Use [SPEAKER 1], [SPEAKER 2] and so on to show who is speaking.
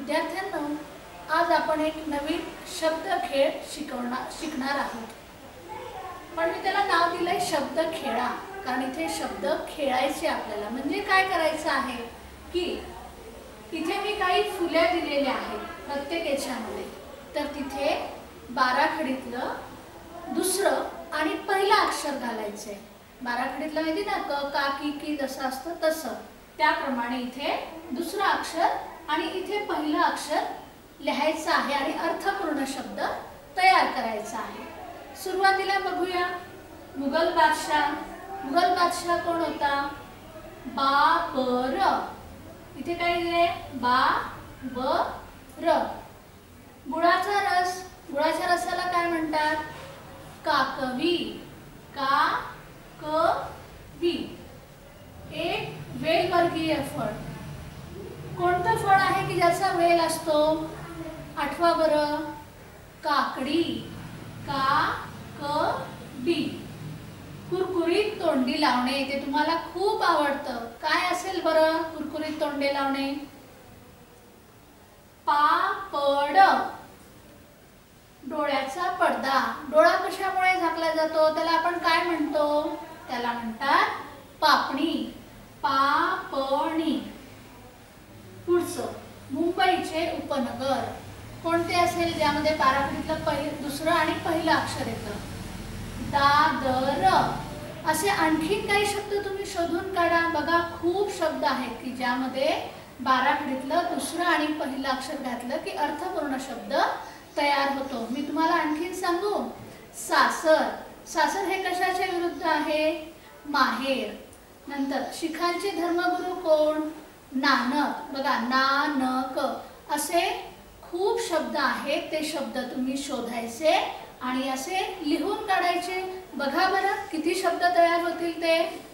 [SPEAKER 1] विद्यार्थ्यांनो, आज आपण एक नवीन शब्दखेळ शिकणार आहोत। पण मी त्याला नाव दिलंय शब्द खेळा, कारण इथे शब्द खेळायचे आपल्याला। म्हणजे काय करायचं आहे की इथे मी काही फुल्या दिलेल्या आहेत प्रत्येक याच्यामध्ये, तर तिथे बाराखडीतलं दुसरं आणि पहिलं अक्षर घालायचंय। बाराखडीतलं माहिती ना, क का की की जसं असतं तसं, त्याप्रमाणे इथे दुसरं अक्षर आणि इथे पहिलं अक्षर लिहायचं आहे आणि अर्थपूर्ण शब्द तयार करायचा आहे। सुरुवातीला बघूया मुघल बादशाह। मुघल बादशाह कोण होता? बाबर। इथे काय दिले? बाबर। गुळाचा रस, गुळाच्या रसाला काय म्हणतात? काकवी। काकवी। एक वेलवर्गीय फळ, कोणतं फळ आहे की ज्याचा वेल असतो? आठवा बरं, काकडी। काकडी। कुरकुरीत तोंडी लावणे, ते तुम्हाला खूप आवडतं। काय असेल बरं कुरकुरीत तोंडी लावणे? पापड। डोळ्याचा पडदा, डोळा कशामुळे झाकला जातो? त्याला आपण काय म्हणतो? त्याला म्हणतात पापणी। पापणी। पुढचं मुंबईचे उपनगर कोणते असेल ज्यामध्ये बाराखडीतलं दुसरं आणि पहिलं अक्षर येतं? दादर। असे आणखीन काही शब्द तुम्ही शोधून काढा। बघा खूप शब्द आहेत की ज्यामध्ये बाराखडीतलं दुसरं आणि पहिलं अक्षर घातलं की अर्थपूर्ण शब्द तयार होतो। मी तुम्हाला आणखीन सांगू, सासर। सासर हे कशाच्या विरुद्ध आहे? माहेर। नंतर शिखांचे धर्मगुरू कोण? नानक। बघा नानक। असे खूप शब्द आहेत, ते शब्द तुम्ही शोधायचे आणि असे लिहून काढायचे। बघा बरं किती शब्द तयार होतील ते।